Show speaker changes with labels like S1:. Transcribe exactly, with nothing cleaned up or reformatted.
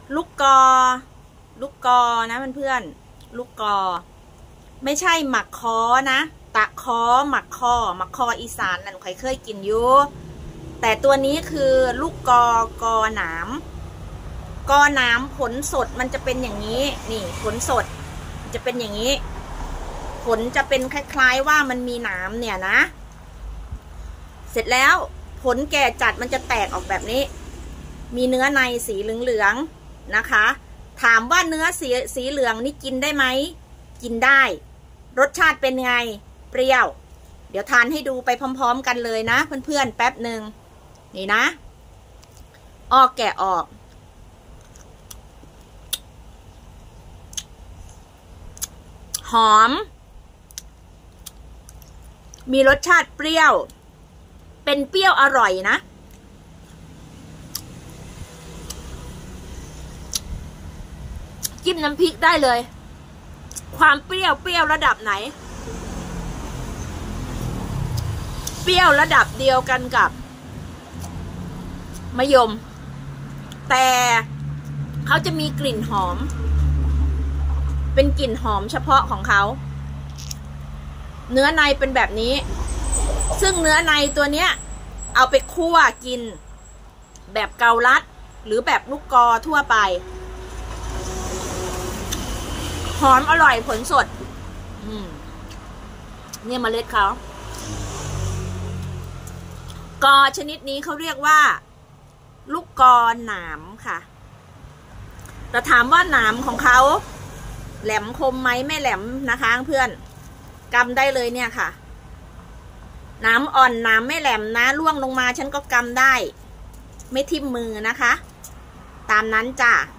S1: ลูกกอลูกกอนะเพื่อนๆลูกกอไม่ใช่หมักคอนะตะคอหมักคอหมักคออีสานนั่นใครเคยกินอยู่แต่ตัวนี้คือลูกกอกอหนามกอหนามผลสดมันจะเป็นอย่างนี้นี่ผลสดจะเป็นอย่างนี้ผลจะเป็นคล้ายๆว่ามันมีหนามเนี่ยนะเสร็จแล้วผลแก่จัดมันจะแตกออกแบบนี้มีเนื้อในสีเหลืองๆนะคะถามว่าเนื้อสีสีเหลืองนี่กินได้ไหมกินได้รสชาติเป็นไงเปรี้ยวเดี๋ยวทานให้ดูไปพร้อมๆกันเลยนะเพื่อนๆแป๊บหนึ่งนี่นะออกแกะออกหอมมีรสชาติเปรี้ยวเป็นเปรี้ยวอร่อยนะจิ้มน้ำพริกได้เลยความเปรี้ยวเปรี้ยวระดับไหนเปรี้ยวระดับเดียวกันกับมะยมแต่เขาจะมีกลิ่นหอมเป็นกลิ่นหอมเฉพาะของเขาเนื้อในเป็นแบบนี้ซึ่งเนื้อในตัวเนี้ยเอาไปคั่วกินแบบเกาลัดหรือแบบลูกกอทั่วไปหอมอร่อยผลสดอืมเนี่ยเมล็ดเขากอชนิดนี้เขาเรียกว่าลูกกอหนามค่ะแต่ถามว่าหนามของเขาแหลมคมไหมไม่แหลมนะคะเพื่อนกำได้เลยเนี่ยค่ะน้ำอ่อนน้ำไม่แหลมนะล่วงลงมาฉันก็กำได้ไม่ทิ่มมือนะคะตามนั้นจ้ะ